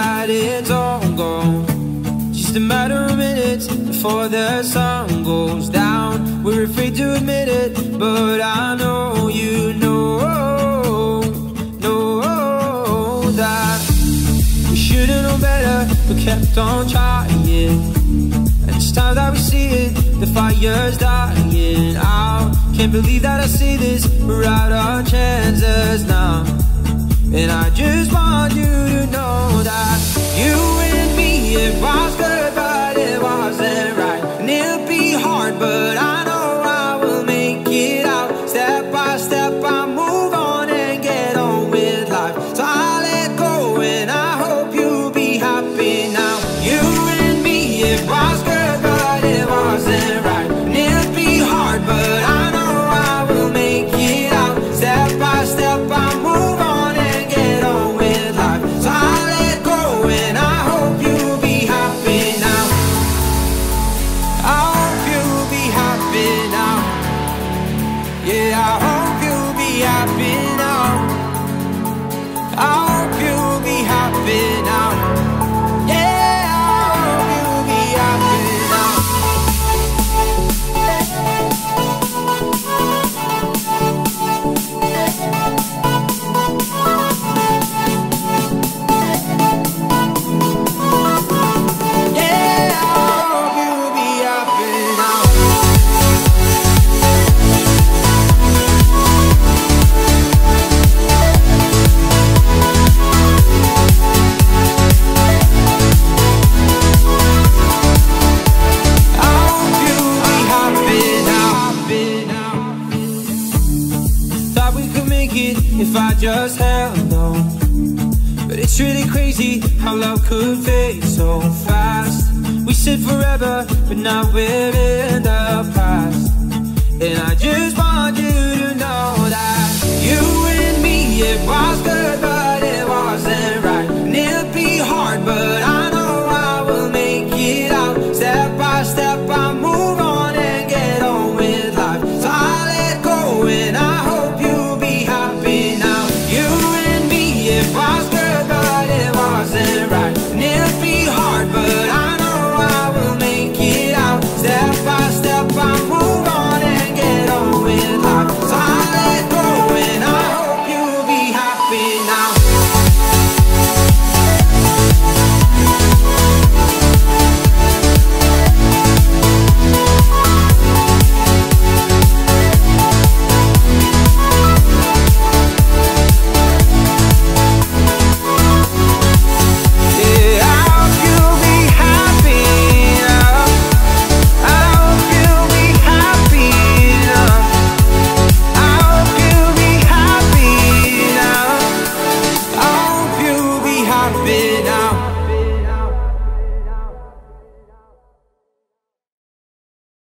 that it's all gone. Just a matter of minutes before the sun goes down. We're afraid to admit it, but I know you know that we should've known better, but kept on trying. And it's time that we see it, the fire's dying out. Can't believe that I see this, we're out our chances now. And I just want you to know that you and me, it was good, but it wasn't right. And it'll be hard, but I know I will make it out. Step by step I move on and get on with life. So I let go and I hope you'll be happy now. You and me, it was good, but it wasn't right. And it'll be hard, but I know I will make it out. Step by step I move on and get on with life. So I let go and I hope you'll be happy now. I hope you'll be happy now. Yeah, I hope you'll be happy now. I hope you'll be happy now. Yeah, I hope you'll be happy now. Yeah, I hope you'll be happy now. I hope you'll be happy now. Thought we could make it if I just held on. But it's really crazy how love could fade so fast. We said forever, but now we're in the past. And I just want you to know that you and me, it was good.